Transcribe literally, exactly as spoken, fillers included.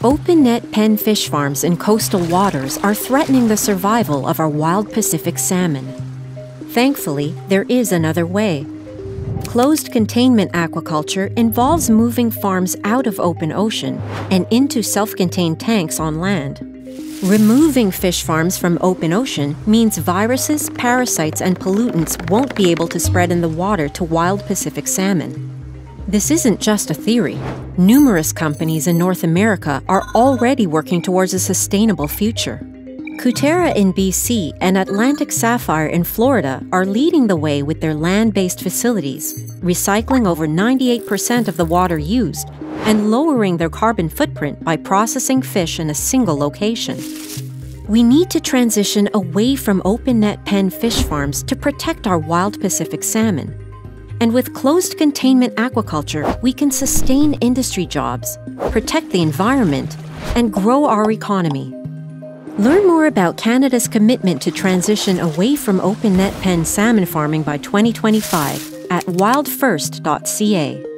Open-net pen fish farms in coastal waters are threatening the survival of our wild Pacific salmon. Thankfully, there is another way. Closed containment aquaculture involves moving farms out of open ocean and into self-contained tanks on land. Removing fish farms from open ocean means viruses, parasites, and pollutants won't be able to spread in the water to wild Pacific salmon. This isn't just a theory. Numerous companies in North America are already working towards a sustainable future. Kutera in B C and Atlantic Sapphire in Florida are leading the way with their land-based facilities, recycling over ninety-eight percent of the water used and lowering their carbon footprint by processing fish in a single location. We need to transition away from open-net pen fish farms to protect our wild Pacific salmon. And with closed containment aquaculture, we can sustain industry jobs, protect the environment, and grow our economy. Learn more about Canada's commitment to transition away from open-net pen salmon farming by twenty twenty-five at wild first dot c a.